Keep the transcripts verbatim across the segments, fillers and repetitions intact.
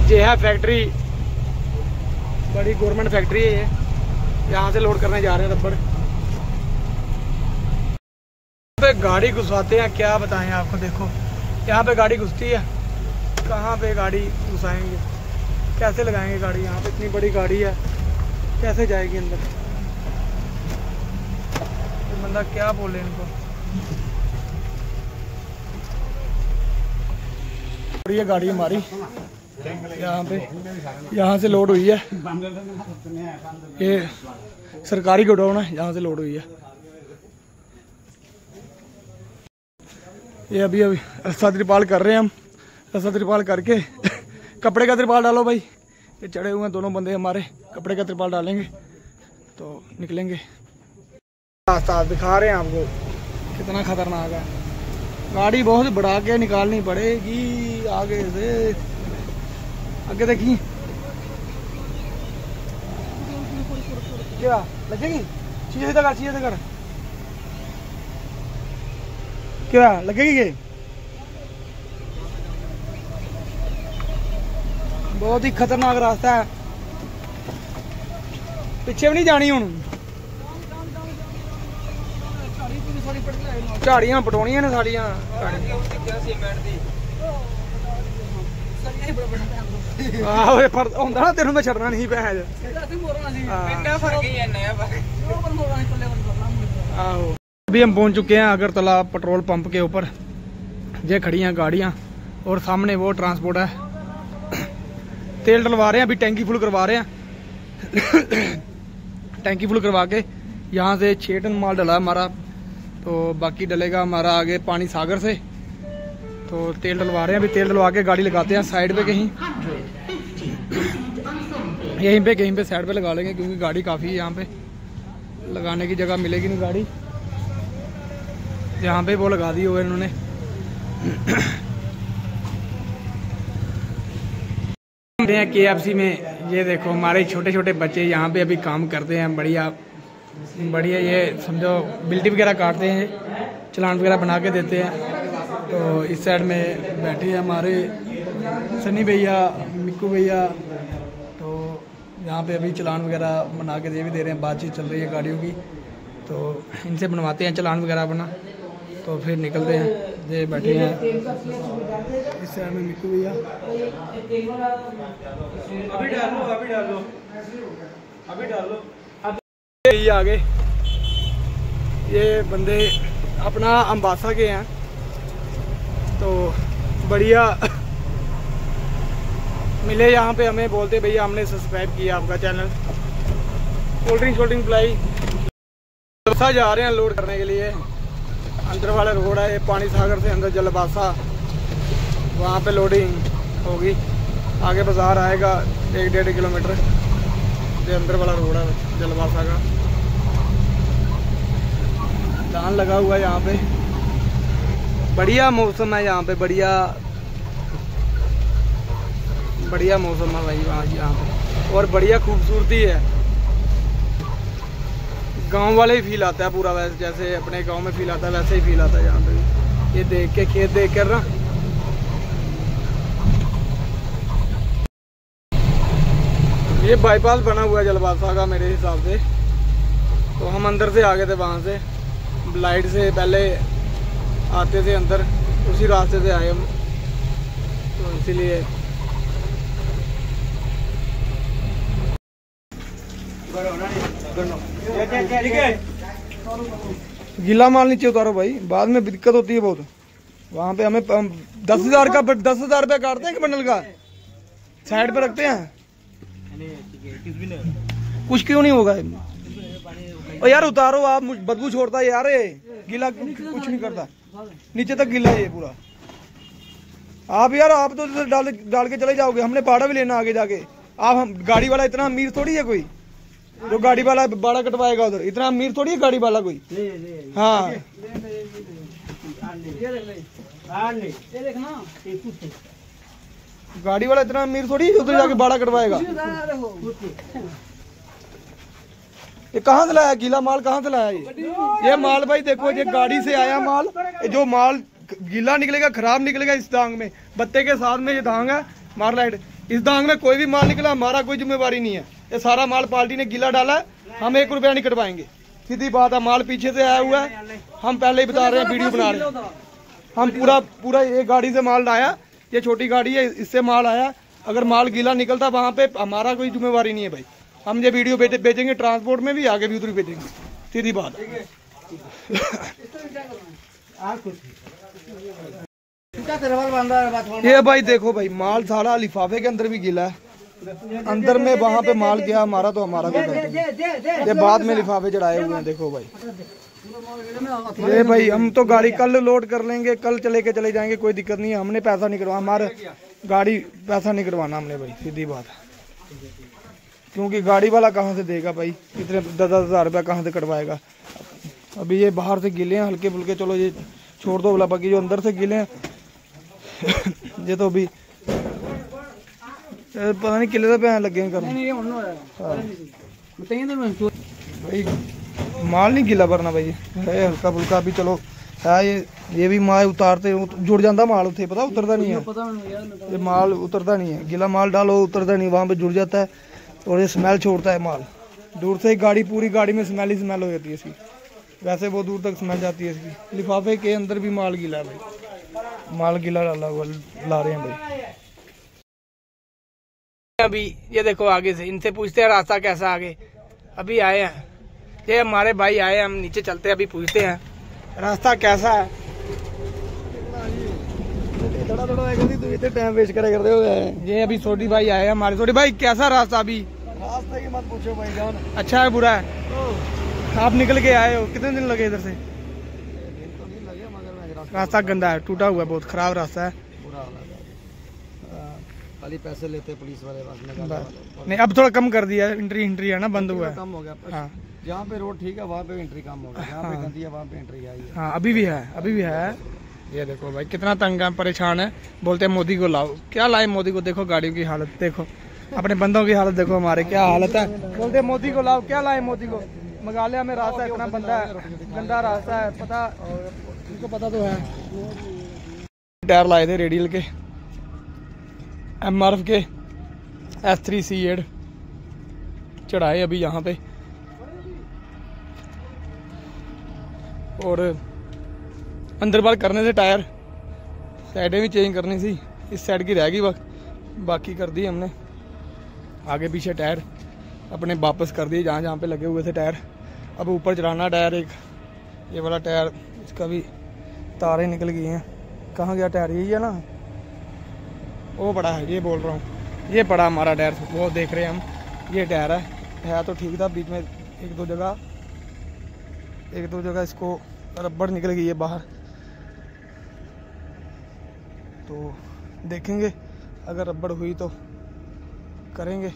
ये है फैक्ट्री, बड़ी गवर्नमेंट फैक्ट्री है ये। यहाँ से लोड करने जा रहे हैं रबड़। पे गाड़ी घुसाते हैं, क्या बताएं आपको। देखो यहाँ पे गाड़ी घुसती है, कहाँ पे गाड़ी घुसाएंगे, कैसे लगाएंगे गाड़ी। यहाँ पे इतनी बड़ी गाड़ी है, कैसे जाएगी अंदर। तो बंदा क्या बोले इनको। और ये गाड़ी हमारी यहाँ पे यहाँ से लोड हुई है। ये सरकारी गोडाउन है, यहाँ से लोड हुई है। ये अभी अभी रस्सा त्रिपाल कर रहे हैं हम। रस्सा त्रिपाल करके कपड़े का त्रिपाल डालो भाई। ये चढ़े हुए हैं दोनों बंदे हमारे, कपड़े का त्रिपाल डालेंगे तो निकलेंगे। रास्ता दिखा रहे हैं आपको कितना खतरनाक है। गाड़ी बहुत बढ़ा के निकालनी पड़ेगी आगे से। आगे देखिए क्या लगेगी, चीजें से कर, चीजें से कर, क्या लगेगी। ये बहुत ही खतरनाक रास्ता है, पीछे भी नहीं जानी। हूँ झाड़ियां पटाउनियां ने साड़ियां होंदा ना तेन मैं छड़ना नहीं भैन। आहो अभी हम पहुंच चुके हैं अगरतला पेट्रोल पंप के ऊपर। ये खड़ी हैं गाड़ियां और सामने वो ट्रांसपोर्ट है। तेल डलवा रहे हैं, अभी टैंकी फुल करवा रहे हैं। टैंकी फुल करवा के यहाँ से छः टन माल डला हमारा, तो बाकी डलेगा हमारा आगे पानी सागर से। तो तेल डलवा रहे हैं, अभी तेल डलवा के गाड़ी लगाते हैं साइड पे कहीं, यहीं पे कहीं पे साइड पे लगा लेंगे क्योंकि गाड़ी काफ़ी है। यहाँ पे लगाने की जगह मिलेगी नहीं गाड़ी, यहाँ पे वो लगा दी हुए इन्होंने। के एफ सी में ये देखो हमारे छोटे छोटे बच्चे यहाँ पे अभी काम करते हैं। बढ़िया बढ़िया, ये समझो बिल्टी वगैरह काटते हैं, चलान वगैरह बना के देते हैं। तो इस साइड में बैठे हैं हमारे सनी भैया, मिक्कू भैया। तो यहाँ पे अभी चलान वगैरह बना के दे भी दे रहे हैं, बातचीत चल रही है गाड़ियों की। तो इनसे बनवाते हैं चलान वगैरह अपना, तो फिर निकलते हैं। ये बैठे हैं इस साइड में मिक्कू भैया। अभी डालो अभी डालो अभी डालो ये आगे ये बंदे अपना अम्बासा के हैं। तो बढ़िया मिले यहाँ पे हमें, बोलते भैया हमने सब्सक्राइब किया आपका channel. Cold drink cold drink पिलाई। जा रहे हैं लोड करने के लिए। अंदर वाला रोड है ये, पानी सागर से अंदर जलबासा, वहाँ पे लोडिंग होगी। आगे बाजार आएगा एक डेढ़ किलोमीटर। ये अंदर वाला रोड है जलबासा का। धान लगा हुआ है यहाँ पे। बढ़िया मौसम है यहाँ पे, बढ़िया बढ़िया मौसम है भाई वहाँ यहाँ पे, और बढ़िया खूबसूरती है। गांव वाले ही फील आता है पूरा, वैसे जैसे अपने गांव में फील आता है वैसे ही फील आता है यहाँ पे। ये देख के खेत देख कर ना, ये बाईपास बना हुआ है जलबासा का मेरे हिसाब से। तो हम अंदर से आ गए थे, वहाँ से लाइट से पहले आते थे अंदर, उसी रास्ते से आए हम। तो इसीलिए गीला माल नीचे उतारो भाई, बाद में दिक्कत होती है बहुत। वहाँ पे हमें दस हजार का दस हजार रुपया काटते हैं कि बंडल का, साइड पे रखते हैं। कुछ क्यों नहीं होगा। और यार उतारो आप, बदबू छोड़ता है यार ये। गीला कुछ नहीं करता, नीचे तक गीला है ये पूरा। आप यार आप तो डाल डाल के चले जाओगे, हमने भाड़ा भी लेना आगे जाके। आप हम गाड़ी वाला इतना अमीर थोड़ी है कोई जो गाड़ी वाला भाड़ा कटवाएगा उधर। इतना अमीर थोड़ी है गाड़ी वाला कोई। हाँ गाड़ी वाला इतना अमीर थोड़ी है उधर जाके भाड़ा कटवाएगा। ये कहाँ से लाया गीला माल, कहाँ से लाया ये ये माल भाई देखो, ये गाड़ी से आया माल। जो माल गीला निकलेगा खराब निकलेगा इस दांग में, बत्ते के साथ में ये दांग है, मार लाइट। इस दांग में कोई भी माल निकला हमारा कोई जिम्मेवारी नहीं है, ये सारा माल पार्टी ने गीला डाला है, हम एक रुपया नहीं कटवाएंगे। सीधी बात है, माल पीछे से आया हुआ है, हम पहले ही बता रहे हैं, वीडियो बना रहे हैं। हम पूरा पूरा एक गाड़ी से माल लाया, ये छोटी गाड़ी है, इससे माल आया। अगर माल गीला निकलता वहाँ पे हमारा कोई जिम्मेवारी नहीं है भाई। हम ये वीडियो बेचेंगे ट्रांसपोर्ट में भी, आगे भी उधर बेचेंगे, सीधी बात। ये भाई देखो भाई, माल सारा लिफाफे के अंदर भी गीला है, अंदर में वहाँ पे माल गया हमारा, तो हमारा कोई गलती नहीं। ये बाद में लिफाफे चढ़ाए हुए हैं, देखो भाई। ये भाई हम तो गाड़ी कल लोड कर लेंगे, कल चले के चले जाएंगे, कोई दिक्कत नहीं है। हमने पैसा नहीं करवाना, हमारे गाड़ी पैसा नहीं करवाना हमने भाई, सीधी बात है। क्योंकि गाड़ी वाला कहाँ से देगा भाई, इतने दस दस हजार रुपया कहाँ से कटवाएगा। अभी ये बाहर से गिले हैं हल्के फुल्के, चलो ये छोड़ दो बोला, बाकी जो अंदर से गिले हैं ये तो अभी पता नहीं किले पे लगे हैं करने। भाई माल नहीं गिला भरना भाई, है हल्का फुल्का। अभी चलो है ये ये भी माल उतारते जुड़ जाता माल, उठे पता उतरता नहीं है, ये माल उतरता नहीं है। गिला माल डालो उतरता नहीं, वहाँ पे जुड़ जाता है और ये स्मेल छोड़ता है माल। दूर से ही गाड़ी, पूरी गाड़ी में स्मेल ही स्मेल हो जाती है इसकी, वैसे बहुत दूर तक स्मेल जाती है इसकी। लिफाफे के अंदर भी माल गीला है भाई, माल गीला डाला हुआ ला रहे हैं भाई। अभी ये देखो आगे से इनसे पूछते हैं रास्ता कैसा आगे। अभी आए हैं, ये हमारे भाई आए, हम नीचे चलते हैं, अभी पूछते हैं रास्ता कैसा है। थोड़ा थोड़ा इतने टाइम वेस्ट करे करते हो। ये अभी छोटी भाई आए हमारे। छोटी भाई कैसा रास्ता अभी? रास्ते की मत पूछो भाई जान। अच्छा है बुरा है? आप निकल के आए हो, कितने दिन लगे इधर से? दिन तो नहीं लगे, मगर रास्ता गंदा है, टूटा हुआ है, बहुत खराब रास्ता है। खाली पैसे लेते पुलिस वाले वाले। नहीं अब थोड़ा कम कर दिया है, एंट्री एंट्री है ना बंद हुआ है, कम हो गया। हाँ जहाँ पे रोड ठीक है वहाँ पे एंट्री कम हो गया, जहाँ पे गंदी है वहाँ पे एंट्री आई है। हाँ अभी भी है, अभी भी है। ये देखो भाई कितना तंग है, परेशान है, बोलते हैं मोदी को लाओ। क्या लाए मोदी को? देखो गाड़ियों की हालत देखो, अपने बंदों की हालत देखो, हमारे क्या हालत है। बोलते हैं मोदी को लाओ, क्या लाए मोदी को? मेघालय में रास्ता इतना बंदा है, गंदा रास्ता है, पता उनको पता तो है। टायर लाए थे रेडियल के, एम आर एफ के एस थ्री सी एट चढ़ाए अभी यहाँ पे, और अंदर बार करने से टायर साइडें भी चेंज करनी थी, इस साइड की रह गई वक्त, बाकी कर दी हमने। आगे पीछे टायर अपने वापस कर दिए जहाँ जहाँ पे लगे हुए थे टायर। अब ऊपर चढ़ाना टायर, एक ये वाला टायर, इसका भी तारें निकल गई हैं। कहाँ गया टायर? यही है ना, वो पड़ा है, ये बोल रहा हूँ, ये पड़ा हमारा टायर, वो देख रहे हैं हम। ये टायर है, है तो ठीक था, बीच में एक दो जगह एक दो जगह इसको रबड़ निकल गई है बाहर, तो देखेंगे अगर रबड़ हुई तो करेंगे।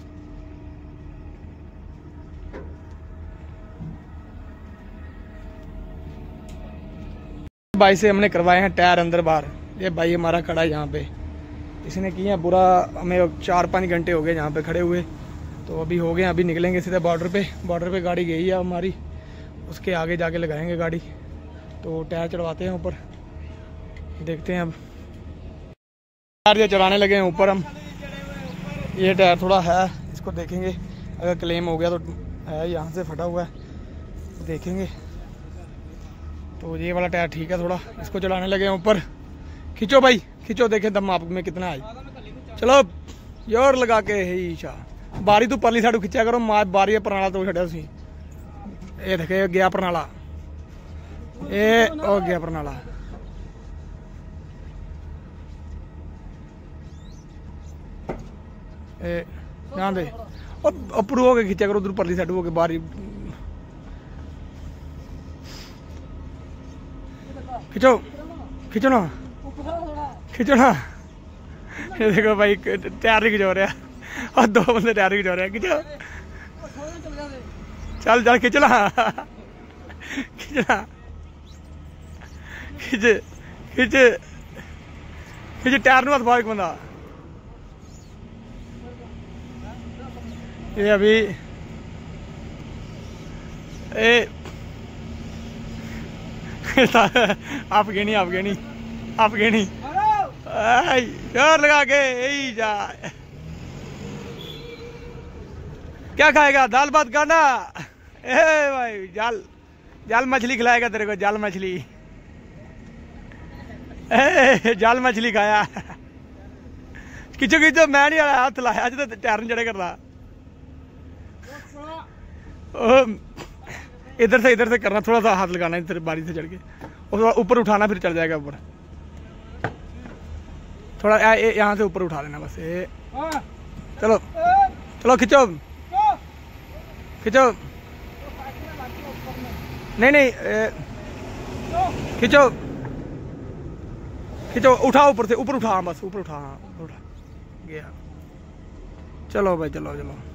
भाई से हमने करवाए हैं टायर अंदर बाहर। ये भाई हमारा खड़ा है यहाँ पे, इसने किया बुरा, हमें चार पाँच घंटे हो गए यहाँ पे खड़े हुए, तो अभी हो गए, अभी निकलेंगे सीधे बॉर्डर पे। बॉर्डर पे गाड़ी गई है हमारी, उसके आगे जाके लगाएंगे गाड़ी, तो टायर चढ़वाते हैं ऊपर, देखते हैं। अब टायर ये चढ़ाने लगे हैं ऊपर हम। ये टायर थोड़ा है, इसको देखेंगे, अगर क्लेम हो गया तो है, यहाँ से फटा हुआ है, देखेंगे। तो ये वाला टायर ठीक है थोड़ा, इसको चढ़ाने लगे हैं ऊपर। खींचो भाई खींचो, देखें दम आप में कितना है। चलो जोर लगा के ही शा बारी तू परली साइड खिंचा करो, मार बारी प्रणाला तो छड़िया सी। ये देखे गया प्रणाला, ये हो गया प्रणाला। ए ध्यान दे, ऊपर हो के खिंचा करो, उधर परली साइड हो के बारी खिंचो खिंचो ना खिंचो ना। ये देखो भाई टायर ही खिंचो रहा, और दो बंदे टायर ही खिंचो रहे हैं। खिंचो चल चल खिंचना खिंचना खिंच खिंच खिंच टायर नू हथ पा एक बंदा। ये अभी ए आप गए नहीं आप गए नहीं आप गए नहीं जोर लगा के यही जा। क्या खाएगा? दाल भात खाना? ए भाई जाल जाल मछली खिलाएगा तेरे को, जाल मछली। ए, जाल मछली खाया। खिंचो खिंचो, मैं नहीं आया हाथ लाया, अज तो टैर नहीं चढ़े कर रहा। इधर से इधर से करना, थोड़ा सा हाथ लगाना इधर बारी से चढ़ के, और ऊपर उठाना, फिर चढ़ जाएगा ऊपर। थोड़ा यहाँ से ऊपर उठा लेना बस। ए, चलो चलो खिंचो खिंचो। नहीं नहीं खिंचो खिंचो, उठाओ ऊपर से, ऊपर उठा बस, ऊपर उठा। हाँ उठा गया। चलो भाई चलो चलो।